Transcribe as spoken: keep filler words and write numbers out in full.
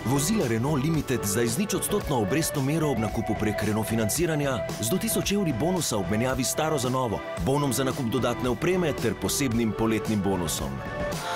Vozila Renault Limited zdaj z nič odstotno obrestno mero ob nakupu prek Renault financiranja z do tisoč evri bonusa ob menjavi staro za novo, bonom za nakup dodatne opreme ter posebnim poletnim bonusom.